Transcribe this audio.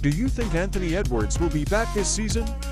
Do you think Anthony Edwards will be back this season?